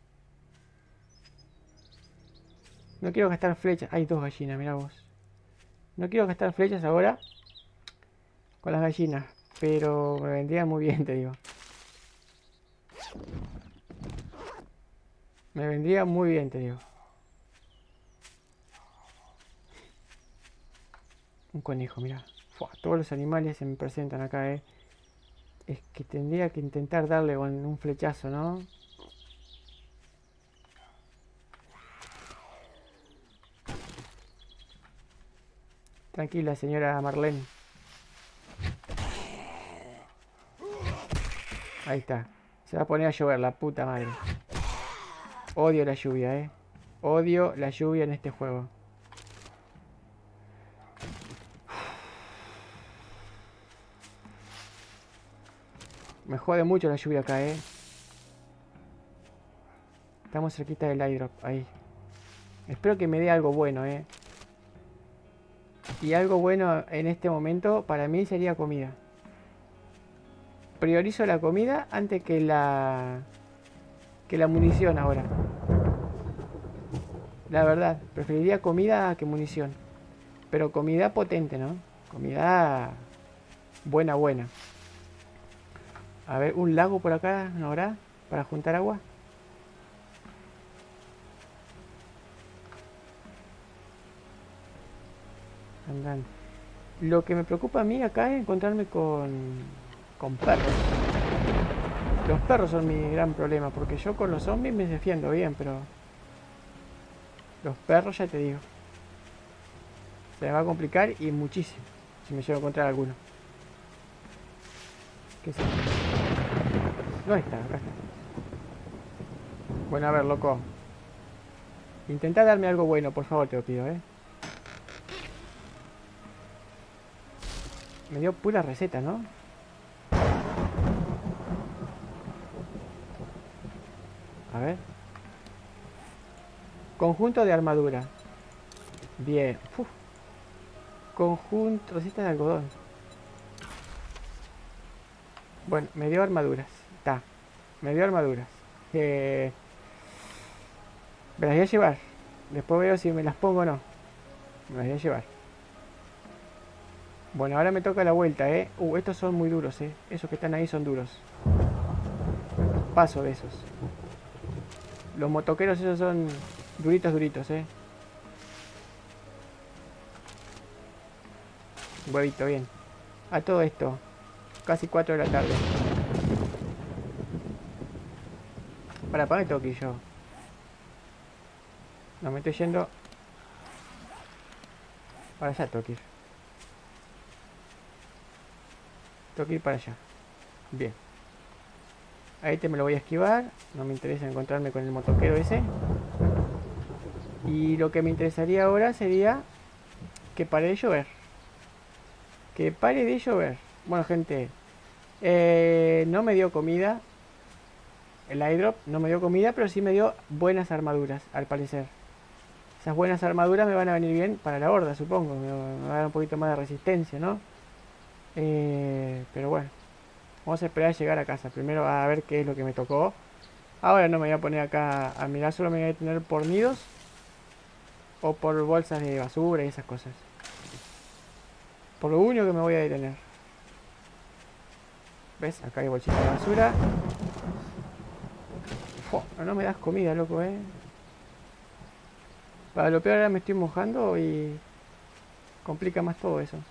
No quiero gastar flechas. Hay dos gallinas, mirá vos. No quiero gastar flechas ahora con las gallinas. Pero me vendría muy bien, te digo. Me vendría muy bien, te digo. Un conejo, mira. Todos los animales se me presentan acá, eh. Es que tendría que intentar darle con un flechazo, ¿no? Tranquila, señora Marlene. Ahí está. Se va a poner a llover, la puta madre. Odio la lluvia, eh. Odio la lluvia en este juego. Me jode mucho la lluvia acá, eh. Estamos cerquita del airdrop, ahí. Espero que me dé algo bueno, eh. Y algo bueno en este momento para mí sería comida. Priorizo la comida antes que la... que la munición ahora. La verdad, preferiría comida que munición. Pero comida potente, ¿no? Comida buena, buena. A ver, un lago por acá, ¿no habrá? Para juntar agua. Andan. Lo que me preocupa a mí acá es encontrarme con... con perros. Los perros son mi gran problema, porque yo con los zombies me defiendo bien, pero... los perros ya te digo. Se me va a complicar y muchísimo, si me llego a encontrar alguno. ¿Qué es esto? ¿Dónde está? Acá está. Bueno, a ver, loco. Intentá darme algo bueno, por favor, te lo pido, ¿eh? Me dio pura receta, ¿no? A ver. Conjunto de armadura. Bien. Uf. Conjunto... receta de algodón. Bueno, me dio armaduras. Está. Me dio armaduras. Eh... Me las voy a llevar. Después veo si me las pongo o no. Me las voy a llevar. Bueno, ahora me toca la vuelta, ¿eh? Uh, estos son muy duros, ¿eh? Esos que están ahí son duros. Paso de esos. Los motoqueros esos son duritos, duritos, ¿eh? Huevito, bien. A todo esto. Casi cuatro de la tarde. Para, ¿para dónde tengo que ir yo? No, me estoy yendo... para allá tengo que ir. Tengo que ir para allá. Bien. Ahí te me lo voy a esquivar. No me interesa encontrarme con el motoquero ese. Y lo que me interesaría ahora sería que pare de llover. Que pare de llover. Bueno, gente. Eh, no me dio comida. El airdrop no me dio comida, pero sí me dio buenas armaduras, al parecer. Esas buenas armaduras me van a venir bien para la horda, supongo. Me va a dar un poquito más de resistencia, ¿no? Eh, pero bueno. Vamos a esperar a llegar a casa. Primero a ver qué es lo que me tocó. Ahora no me voy a poner acá a mirar. Solo me voy a detener por nidos. O por bolsas de basura y esas cosas. Por lo único que me voy a detener. ¿Ves? Acá hay bolsitas de basura. Uf, no me das comida, loco, eh. Para lo peor ahora me estoy mojando y... complica más todo eso.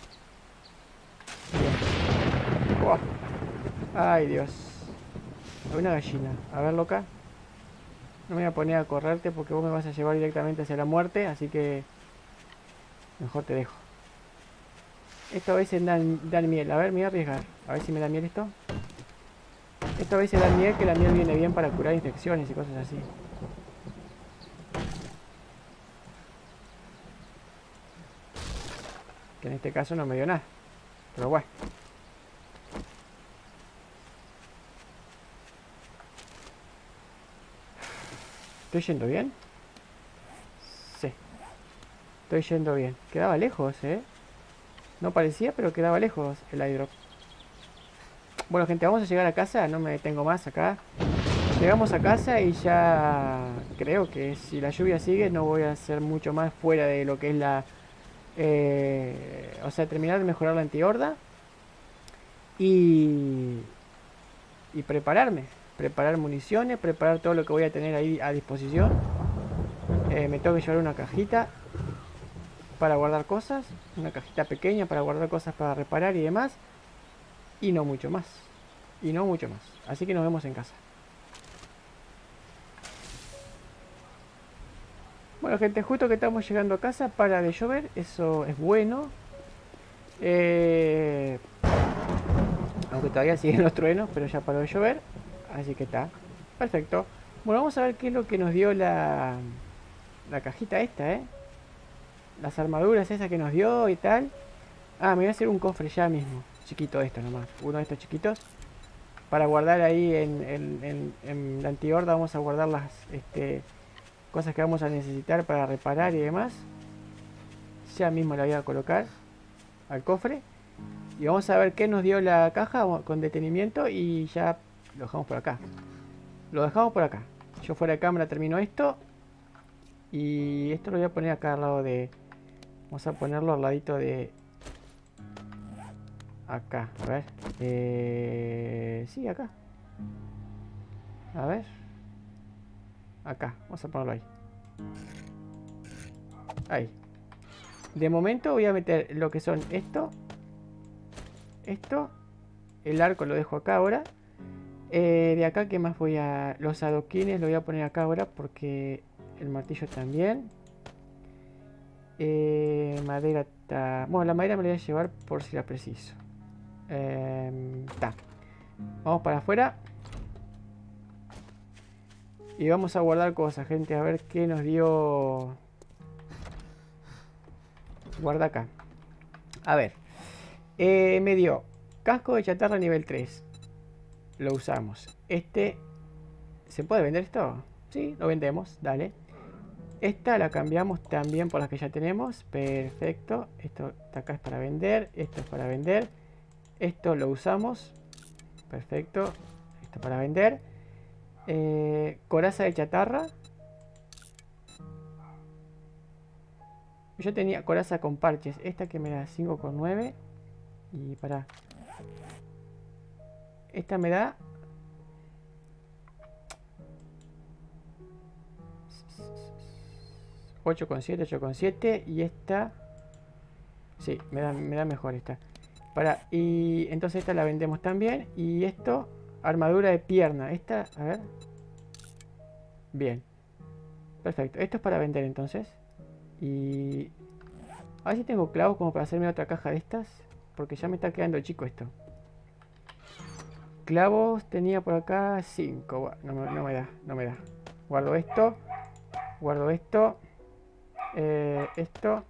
Bien. Uf. Ay, Dios. Hay una gallina. A ver, loca. No me voy a poner a correrte porque vos me vas a llevar directamente hacia la muerte. Así que... mejor te dejo. Esto a veces dan, dan miel. A ver, me voy a arriesgar. A ver si me da miel esto. Esto a veces da miel, que la miel viene bien para curar infecciones y cosas así. Que en este caso no me dio nada. Pero bueno. ¿Estoy yendo bien? Sí. Estoy yendo bien. Quedaba lejos, ¿eh? No parecía, pero quedaba lejos el airdrop. Bueno, gente, vamos a llegar a casa. No me detengo más acá. Llegamos a casa y ya creo que si la lluvia sigue no voy a hacer mucho más fuera de lo que es la... Eh, o sea, terminar de mejorar la antihorda. Y... Y prepararme. Preparar municiones, preparar todo lo que voy a tener ahí a disposición. Eh, me tengo que llevar una cajita para guardar cosas. Una cajita pequeña para guardar cosas para reparar y demás. Y no mucho más. Y no mucho más. Así que nos vemos en casa. Bueno, gente, justo que estamos llegando a casa, para de llover, eso es bueno. Eh, aunque todavía siguen los truenos, pero ya paró de llover. Así que está. Perfecto. Bueno, vamos a ver qué es lo que nos dio la, la cajita esta, ¿eh? Las armaduras esas que nos dio y tal. Ah, me voy a hacer un cofre ya mismo. Chiquito esto nomás. Uno de estos chiquitos. Para guardar ahí en, en, en, en la antihorda vamos a guardar las... Este, cosas que vamos a necesitar para reparar y demás. Ya mismo la voy a colocar al cofre. Y vamos a ver qué nos dio la caja con detenimiento. Y ya lo dejamos por acá. Lo dejamos por acá. Yo fuera de cámara termino esto. Y esto lo voy a poner acá al lado de... Vamos a ponerlo al ladito de... Acá, a ver. Eh... Sí, acá. A ver. Acá, vamos a ponerlo ahí. Ahí. De momento voy a meter lo que son esto. Esto. El arco lo dejo acá ahora. Eh, de acá, ¿qué más voy a...? Los adoquines lo voy a poner acá ahora porque el martillo también. Eh, madera está... Bueno, la madera me la voy a llevar por si la preciso. Eh, ta. Vamos para afuera. Y vamos a guardar cosas, gente. A ver qué nos dio. Guarda acá. A ver. Eh, me dio casco de chatarra nivel tres. Lo usamos. Este... ¿Se puede vender esto? Sí, lo vendemos. Dale. Esta la cambiamos también por las que ya tenemos. Perfecto. Esto de acá es para vender. Esto es para vender. Esto lo usamos. Perfecto. Esto para vender. Eh, coraza de chatarra. Yo tenía coraza con parches. Esta que me da cinco con nueve. Y para... Esta me da... ocho con siete, ocho con siete. Y esta... Sí, me da, me da mejor esta. Para, y entonces esta la vendemos también. Y esto... Armadura de pierna. Esta, a ver. Bien. Perfecto. Esto es para vender entonces. Y... A ver si tengo clavos como para hacerme otra caja de estas. Porque ya me está quedando chico esto. Clavos tenía por acá cinco. No, no me da, no me da. Guardo esto. Guardo esto. Eh, esto.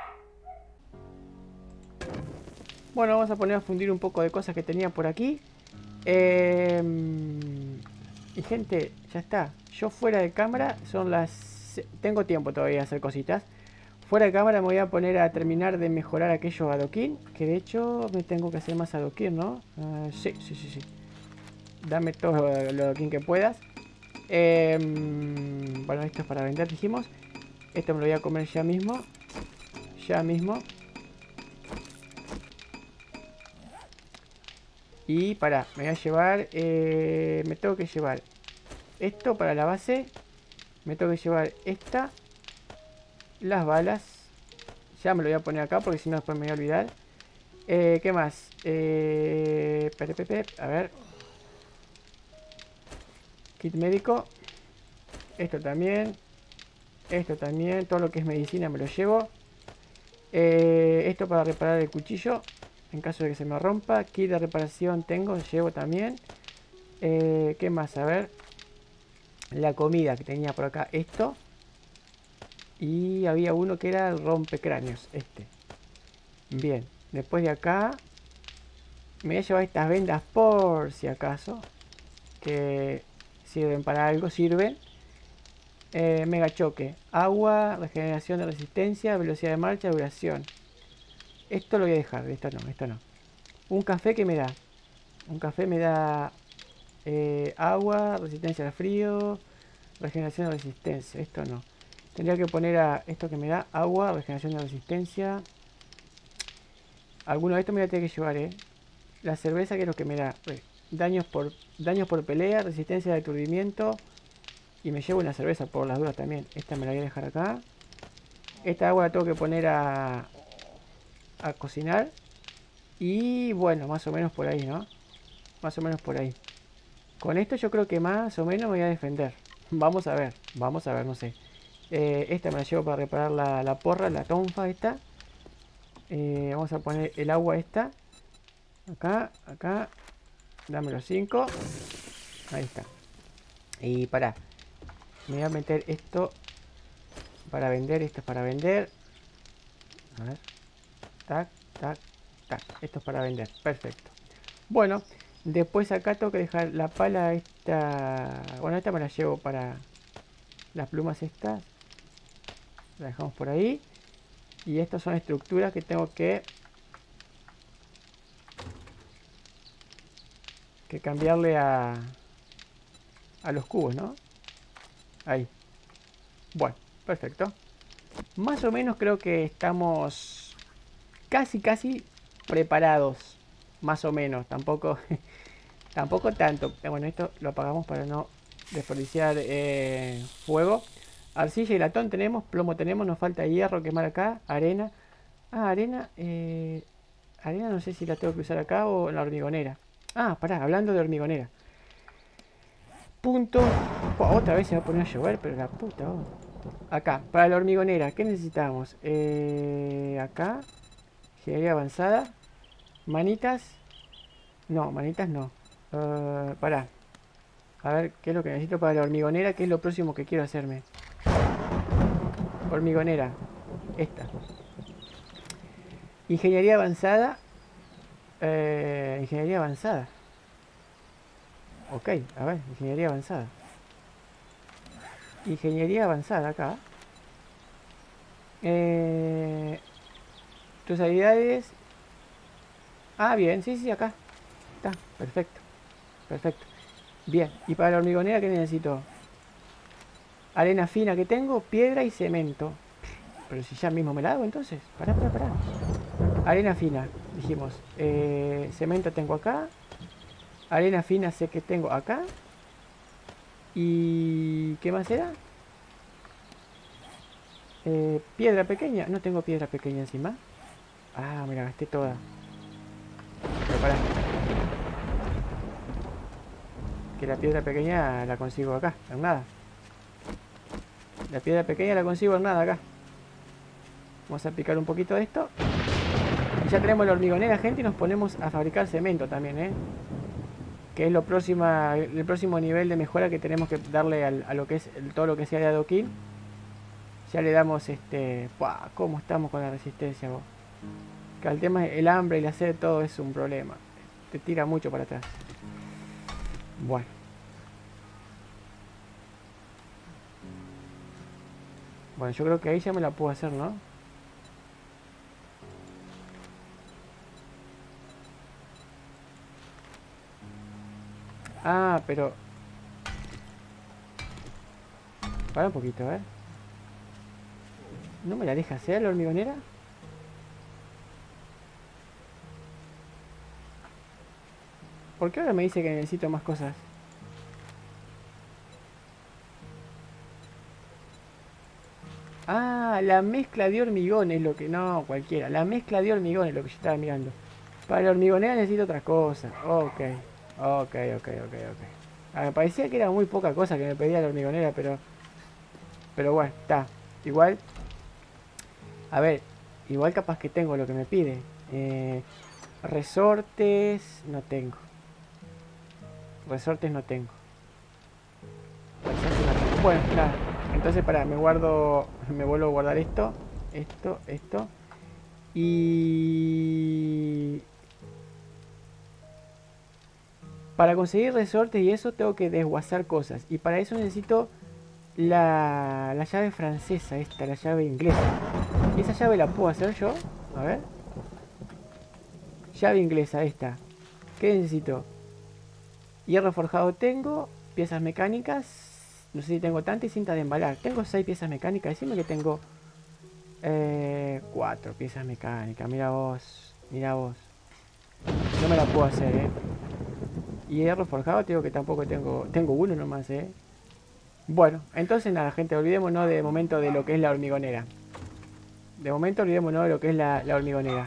Bueno, vamos a poner a fundir un poco de cosas que tenía por aquí. Eh, y gente, ya está. Yo fuera de cámara son las... Tengo tiempo todavía de hacer cositas. Fuera de cámara me voy a poner a terminar de mejorar aquellos adoquín. Que de hecho me tengo que hacer más adoquín, ¿no? Uh, sí, sí, sí, sí. Dame todo lo adoquín que puedas. Eh, bueno, esto es para vender, dijimos. Esto me lo voy a comer ya mismo. Ya mismo. Y para, me voy a llevar, eh, me tengo que llevar esto para la base. Me tengo que llevar esta. Las balas. Ya me lo voy a poner acá porque si no después me voy a olvidar. Eh, ¿Qué más? Eh, pepe, pepe, a ver. Kit médico. Esto también. Esto también. Todo lo que es medicina me lo llevo. Eh, esto para reparar el cuchillo. En caso de que se me rompa. Kit de reparación tengo, llevo también. Eh, ¿Qué más? A ver. La comida que tenía por acá. Esto. Y había uno que era el rompecráneos. Este. Bien. Después de acá. Me voy a llevar estas vendas por si acaso. Que sirven para algo. Sirven. Eh, mega choque. Agua, regeneración de resistencia, velocidad de marcha, duración. Esto lo voy a dejar. Esto no, esto no. Un café que me da. Un café me da eh, agua, resistencia al frío, regeneración de resistencia. Esto no. Tendría que poner a esto que me da agua, regeneración de resistencia. Alguno de estos me voy a tener que llevar, eh. La cerveza, que es lo que me da. Eh, daños por daños por pelea, resistencia de aturdimiento. Y me llevo una cerveza por las dudas también. Esta me la voy a dejar acá. Esta agua la tengo que poner a, a cocinar. Y bueno, más o menos por ahí, ¿no? Más o menos por ahí. Con esto yo creo que más o menos me voy a defender. Vamos a ver, vamos a ver, no sé. Eh, esta me la llevo para reparar la, la porra, la tonfa esta. Eh, vamos a poner el agua esta. Acá, acá. Dame los cinco. Ahí está. Y para. Me voy a meter esto para vender. Esto es para vender. A ver. Tac, tac, tac. Esto es para vender. Perfecto. Bueno. Después acá tengo que dejar la pala esta. Bueno, esta me la llevo para las plumas estas. La dejamos por ahí. Y estas son estructuras que tengo que que cambiarle a a los cubos, ¿no? Ahí. Bueno, perfecto. Más o menos creo que estamos casi casi preparados. Más o menos. Tampoco tampoco tanto. Bueno, esto lo apagamos para no desperdiciar eh, fuego. Arcilla y latón tenemos, plomo tenemos, nos falta hierro, quemar acá, arena. Ah, arena, eh, arena no sé si la tengo que usar acá o en la hormigonera. Ah, pará, hablando de hormigonera. Punto. Oh, otra vez se va a poner a llover, pero la puta. Oh. Acá, para la hormigonera, ¿qué necesitamos? Eh, acá, ingeniería avanzada. Manitas. No, manitas no. Uh, pará. A ver, ¿qué es lo que necesito para la hormigonera? ¿Qué es lo próximo que quiero hacerme? Hormigonera. Esta. Ingeniería avanzada. Eh, ingeniería avanzada. Ok, a ver, ingeniería avanzada. Ingeniería avanzada acá. Eh, tus habilidades. Ah, bien, sí, sí, acá. Está, perfecto. Perfecto. Bien, y para la hormigonera, ¿qué necesito? Arena fina que tengo, piedra y cemento. Pero si ya mismo me la hago, entonces. Pará, pará, pará. Arena fina, dijimos. Eh, cemento tengo acá. Arena fina sé que tengo acá. ¿Y qué más era? Eh, piedra pequeña. No tengo piedra pequeña encima. Ah, me la gasté toda. Pero pará. Que la piedra pequeña la consigo acá, en nada. La piedra pequeña la consigo en nada acá. Vamos a picar un poquito de esto. Y ya tenemos la hormigonera, gente, y nos ponemos a fabricar cemento también, ¿eh? Que es lo próxima, el próximo nivel de mejora que tenemos que darle al, a lo que es el, todo lo que sea de adoquín. Ya le damos este... ¡Pua! ¿Cómo estamos con la resistencia, vos? Que el tema es el hambre y la sed, todo es un problema. Te tira mucho para atrás. Bueno. Bueno, yo creo que ahí ya me la puedo hacer, ¿no? Ah, pero... Para un poquito, a ver. ¿No me la deja hacer la hormigonera? ¿Por qué ahora me dice que necesito más cosas? Ah, la mezcla de hormigón es lo que... No, cualquiera. La mezcla de hormigón es lo que yo estaba mirando. Para la hormigonera necesito otra cosa. Ok. Ok, ok, ok, ok. Ah, me parecía que era muy poca cosa que me pedía la hormigonera, pero... Pero bueno, está. Igual... A ver, igual capaz que tengo lo que me pide. Eh, resortes... No tengo. Resortes no tengo. Resortes no tengo. Bueno, nada. Entonces, para, me guardo... Me vuelvo a guardar esto. Esto, esto. Y... Para conseguir resortes y eso tengo que desguazar cosas. Y para eso necesito la, la llave francesa esta, la llave inglesa. ¿Y esa llave la puedo hacer yo? A ver. Llave inglesa esta. ¿Qué necesito? Hierro forjado tengo. Piezas mecánicas. No sé si tengo tantas y cinta de embalar. Tengo seis piezas mecánicas. Decime que tengo eh, cuatro piezas mecánicas. Mira vos. Mira vos. No me la puedo hacer, eh. Y hierro forjado, te digo que tampoco tengo. Tengo uno nomás, eh. Bueno, entonces nada, gente, olvidémonos de momento de lo que es la hormigonera. De momento olvidémonos de lo que es la, la hormigonera.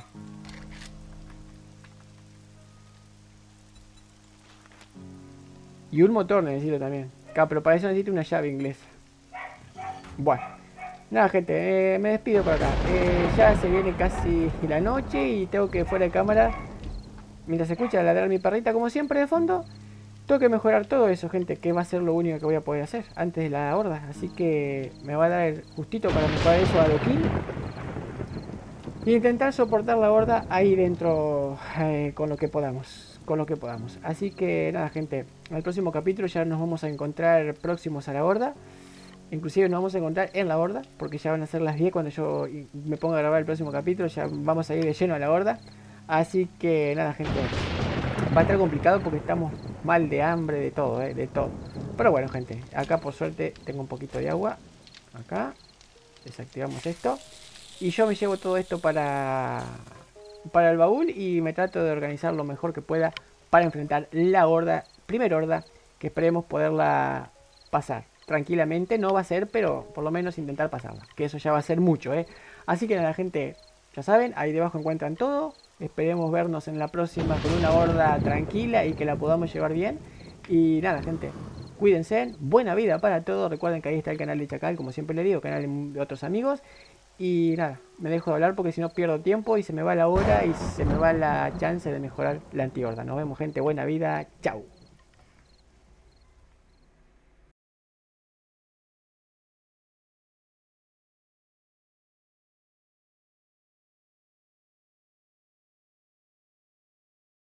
Y un motor necesito también. Claro, pero para eso necesito una llave inglesa. Bueno. Nada, gente, eh, me despido por acá. Eh, ya se viene casi la noche y tengo que fuera de cámara, mientras se escucha ladrar mi perrita como siempre de fondo, tengo que mejorar todo eso, gente, que va a ser lo único que voy a poder hacer antes de la horda. Así que me va a dar justito para mejorar eso a Doquín. Y intentar soportar la horda ahí dentro eh, con lo que podamos. Con lo que podamos. Así que nada, gente. En el próximo capítulo ya nos vamos a encontrar próximos a la horda. Inclusive nos vamos a encontrar en la horda. Porque ya van a ser las diez cuando yo me ponga a grabar el próximo capítulo. Ya vamos a ir de lleno a la horda. Así que nada, gente. Va a estar complicado porque estamos mal de hambre, de todo, eh, de todo. Pero bueno, gente. Acá por suerte tengo un poquito de agua. Acá. Desactivamos esto. Y yo me llevo todo esto para, para el baúl y me trato de organizar lo mejor que pueda para enfrentar la horda, primera horda, que esperemos poderla pasar. Tranquilamente no va a ser, pero por lo menos intentar pasarla, que eso ya va a ser mucho, ¿eh? Así que nada, gente, ya saben, ahí debajo encuentran todo. Esperemos vernos en la próxima con una horda tranquila y que la podamos llevar bien. Y nada, gente, cuídense, buena vida para todos. Recuerden que ahí está el canal de Chacal, como siempre le digo, canal de otros amigos. Y nada, me dejo de hablar porque si no pierdo tiempo y se me va la hora y se me va la chance de mejorar la antihorda. Nos vemos, gente, buena vida, chau.